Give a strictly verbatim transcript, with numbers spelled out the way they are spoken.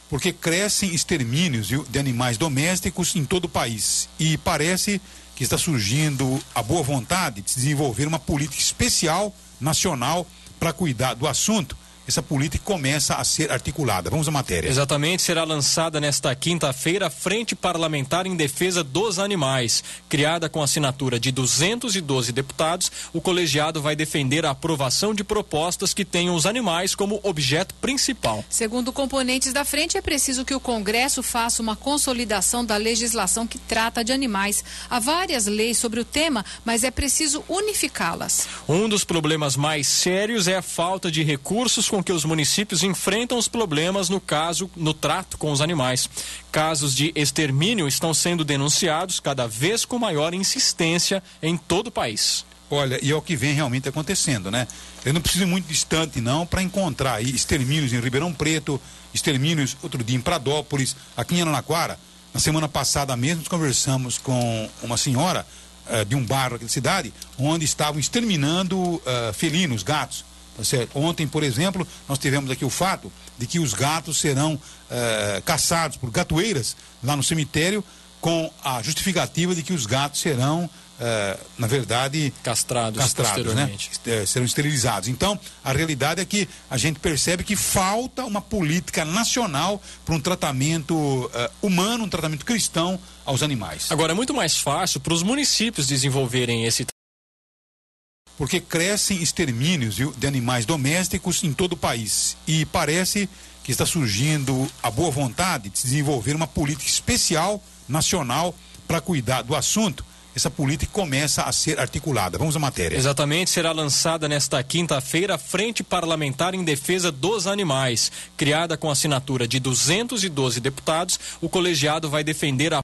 porque crescem extermínios, viu, de animais domésticos em todo o país. E parece que está surgindo a boa vontade de desenvolver uma política especial nacional para cuidar do assunto. Essa política começa a ser articulada. Vamos à matéria. Exatamente, será lançada nesta quinta-feira a Frente Parlamentar em Defesa dos Animais. Criada com assinatura de duzentos e doze deputados, o colegiado vai defender a aprovação de propostas que tenham os animais como objeto principal. Segundo componentes da frente, é preciso que o Congresso faça uma consolidação da legislação que trata de animais. Há várias leis sobre o tema, mas é preciso unificá-las. Um dos problemas mais sérios é a falta de recursos com que os municípios enfrentam os problemas no caso, no trato com os animais. Casos de extermínio estão sendo denunciados cada vez com maior insistência em todo o país. Olha, e é o que vem realmente acontecendo, né? Eu não preciso ir muito distante, não, para encontrar aí extermínios em Ribeirão Preto, extermínios outro dia em Pradópolis, aqui em Araraquara. Na semana passada mesmo, nós conversamos com uma senhora uh, de um bairro aqui da cidade, onde estavam exterminando uh, felinos, gatos. Certo. Ontem, por exemplo, nós tivemos aqui o fato de que os gatos serão eh, caçados por gatoeiras lá no cemitério, com a justificativa de que os gatos serão, eh, na verdade, castrados, castrados, né? Serão esterilizados. Então, a realidade é que a gente percebe que falta uma política nacional para um tratamento eh, humano, um tratamento cristão aos animais. Agora, é muito mais fácil para os municípios desenvolverem esse tratamento, porque crescem extermínios, viu, de animais domésticos em todo o país. E parece que está surgindo a boa vontade de desenvolver uma política especial nacional para cuidar do assunto. Essa política começa a ser articulada. Vamos à matéria. Exatamente, será lançada nesta quinta-feira a Frente Parlamentar em Defesa dos Animais. Criada com assinatura de duzentos e doze deputados, o colegiado vai defender a